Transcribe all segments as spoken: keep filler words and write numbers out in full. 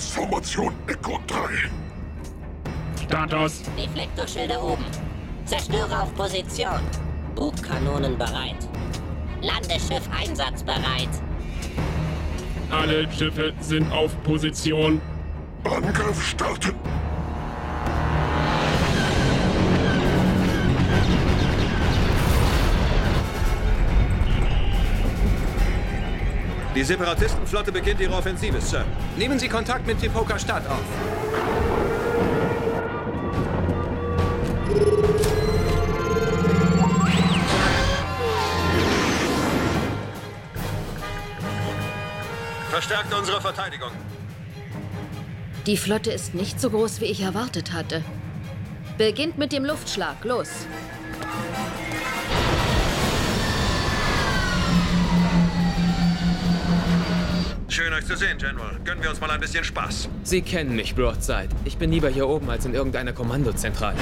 Angriffsformation Echo drei. Status. Reflektorschilde oben. Zerstörer auf Position. Bugkanonen bereit. Landeschiff einsatzbereit. Alle Schiffe sind auf Position. Angriff starten. Die Separatistenflotte beginnt ihre Offensive, Sir. Nehmen Sie Kontakt mit Tipoca Stadt auf. Verstärkt unsere Verteidigung. Die Flotte ist nicht so groß, wie ich erwartet hatte. Beginnt mit dem Luftschlag. Los. Schön, euch zu sehen, General. Gönnen wir uns mal ein bisschen Spaß. Sie kennen mich, Broadside. Ich bin lieber hier oben als in irgendeiner Kommandozentrale.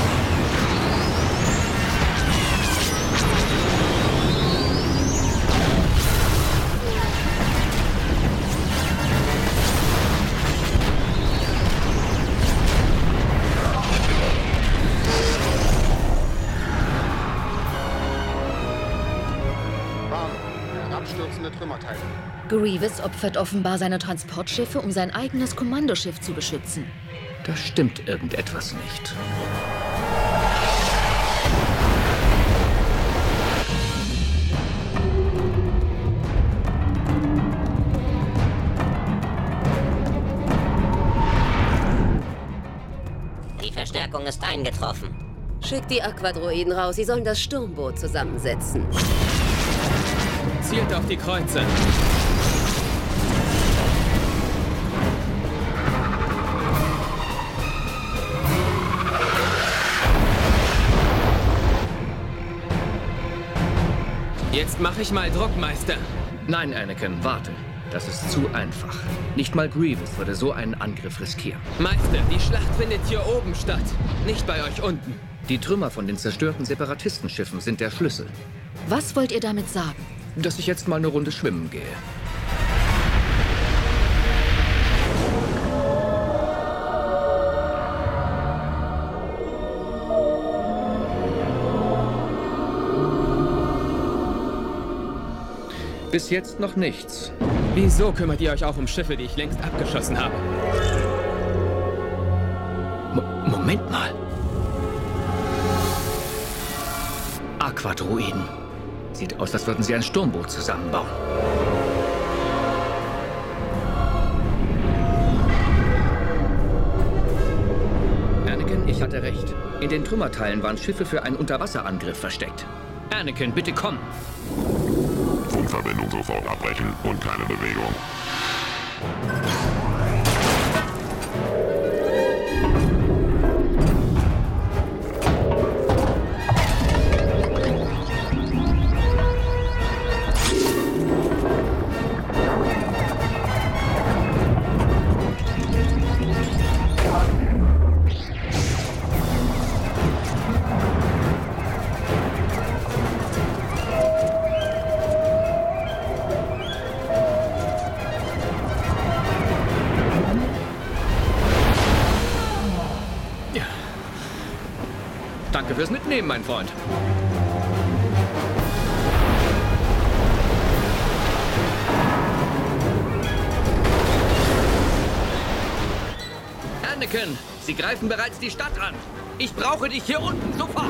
Herabstürzende Trümmerteile. Grievous opfert offenbar seine Transportschiffe, um sein eigenes Kommandoschiff zu beschützen. Da stimmt irgendetwas nicht. Die Verstärkung ist eingetroffen. Schickt die Aquadroiden raus. Sie sollen das Sturmboot zusammensetzen. Zielt auf die Kreuze. Jetzt mache ich mal Druck, Meister. Nein, Anakin, warte. Das ist zu einfach. Nicht mal Grievous würde so einen Angriff riskieren. Meister, die Schlacht findet hier oben statt, nicht bei euch unten. Die Trümmer von den zerstörten Separatistenschiffen sind der Schlüssel. Was wollt ihr damit sagen? Dass ich jetzt mal eine Runde schwimmen gehe. Bis jetzt noch nichts. Wieso kümmert ihr euch auch um Schiffe, die ich längst abgeschossen habe? Mo Moment mal. Aquadroiden. Sieht aus, als würden sie ein Sturmboot zusammenbauen. Anakin, ich hatte recht. In den Trümmerteilen waren Schiffe für einen Unterwasserangriff versteckt. Anakin, bitte komm. Funkverbindung sofort abbrechen und keine Bewegung. Danke fürs Mitnehmen, mein Freund. Anakin, sie greifen bereits die Stadt an. Ich brauche dich hier unten sofort.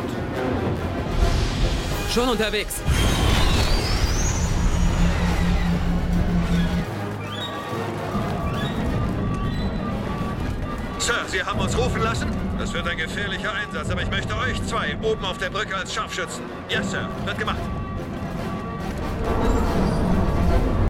Schon unterwegs. Sir, Sie haben uns rufen lassen? Das wird ein gefährlicher Einsatz, aber ich möchte euch zwei oben auf der Brücke als Scharfschützen. Ja, Sir. Wird gemacht.